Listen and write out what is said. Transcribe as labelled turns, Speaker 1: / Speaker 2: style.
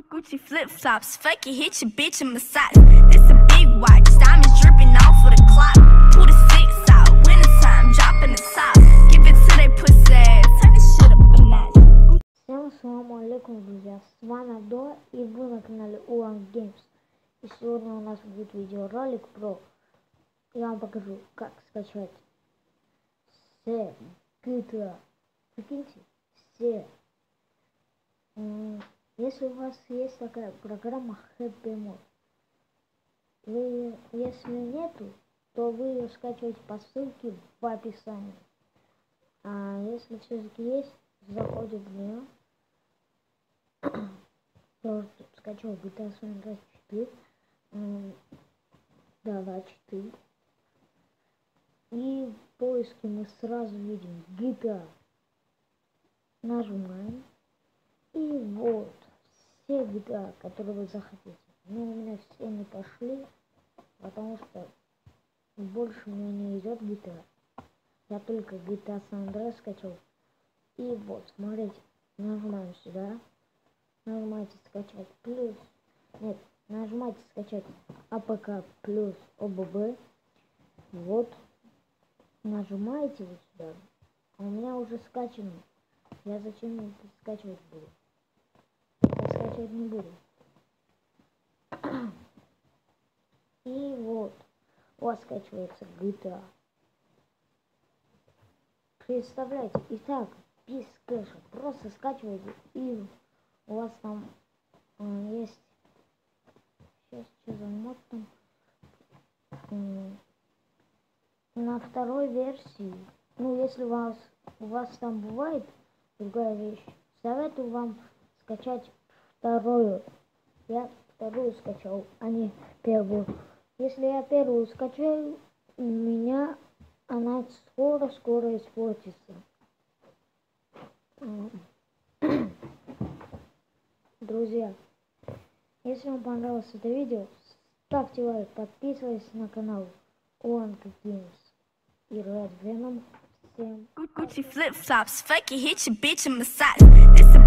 Speaker 1: Gucci flip-flops, fuck it, hit your bitch in massage. This a big watch, diamonds dripping off of the clock. Pull the six out, wintertime, dropping the top. Give it to they pussy ass, turn this shit up a notch.
Speaker 2: Всем ассаламу алейкум, друзья, с вами Абдо, и вы на канале Уан Геймс. И сегодня у нас будет видеоролик про... Я вам покажу, как скачать все GTA. Прикиньте, все. Если у вас есть такая программа Happy Mode, если нету, то вы ее скачиваете по ссылке в описании. А если все-таки есть, заходит в нее. Я уже тут скачал GTA San Andreas 4. Да, 4. И в поиске мы сразу видим GTA. Нажимаем. И вот все GTA, которые вы захотите. Но у меня все не пошли, потому что больше у меня не идет GTA. Я только GTA San Andreas скачал. И вот, смотрите, нажимаем сюда. Нажимаете скачать плюс. Нет, нажимаете скачать АПК плюс ОББ. Вот. Нажимаете вот сюда. А у меня уже скачано. Я зачем это скачивать буду? Это скачивать не буду. И вот. У вас скачивается GTA. Представляете, и так, без кэша. Просто скачиваете, и у вас там есть... Сейчас, что за мод там? На второй версии, ну, если у вас там бывает другая вещь, советую вам скачать вторую. Я вторую скачал, а не первую. Если я первую скачаю, у меня она скоро испортится. Друзья, если вам понравилось это видео, ставьте лайк, подписывайтесь на канал Уан Геймс и Red Venom. Всем
Speaker 1: Gucci flip-flops, fuck it, hit your bitch in massage. This a